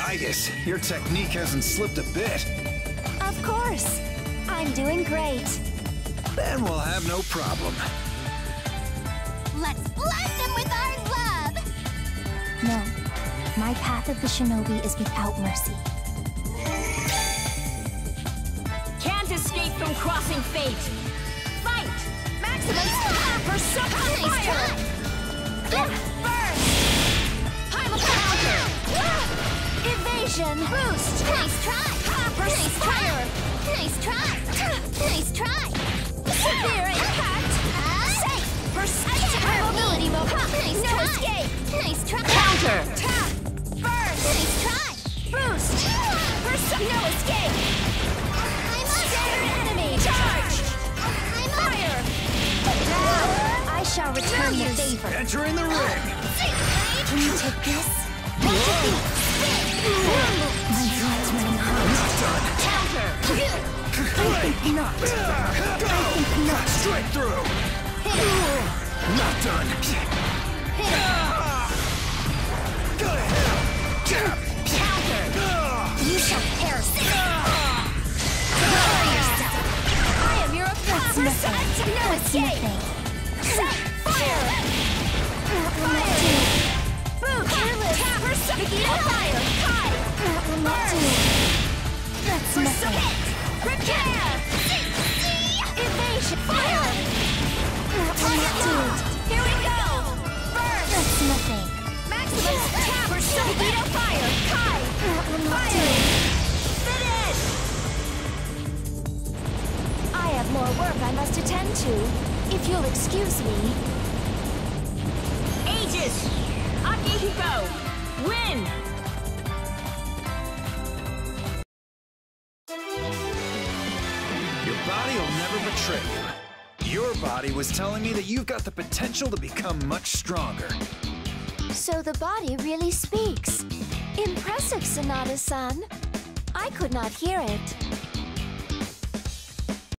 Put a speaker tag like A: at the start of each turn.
A: Aigis, your technique hasn't slipped a bit.
B: Of course. I'm doing great.
A: Then we'll have no problem.
B: Let's blast them with our love! No. My path of the shinobi is without mercy.
C: Can't escape from crossing fate. Fight! Maximum Persona fire! Burst! Primal counter!
B: Evasion!
C: Boost!
B: Nice try!
C: Nice
B: Fire! Nice try! Nice try!
C: Severe impact!
B: Safe!
C: Perception! Mobility mode!
B: Nice
C: No
B: try!
C: escape!
B: Nice try!
C: Counter!
B: Tap!
C: Burst!
B: Nice try!
C: Boost! No escape!
B: I'm up!
C: Standard enemy! Charge!
B: I'm up!
C: Fire!
B: I shall return the favor.
A: Enter in the ring!
B: Can you take this? My blood's running hot.
C: Counter!
B: I think not. I think not.
A: Straight through! Not done! Go to hell! Jab!
C: Counter!
B: You shall perish.
C: Lower yourself! I am your
B: That's
C: oppressor!
B: nothing.
C: No
B: That's
C: escape!
B: nothing.
C: Fire!
B: That will not do.
C: Boot! Vegeta fire! Kai!
B: That will not do. That's nothing.
C: Prepare!
B: Evasion.
C: Fire!
B: That will not do.
C: Here we go! Burst!
B: That's nothing.
C: Maximum tap! Vegeta fire! Kai!
B: That will not do.
C: Finish!
B: I have more work I must attend to. If you'll excuse me.
C: Aegis! Akihiko! Win!
A: Your body will never betray you. Your body was telling me that you've got the potential to become much stronger.
B: So the body really speaks. Impressive, Sanada-san. I could not hear it.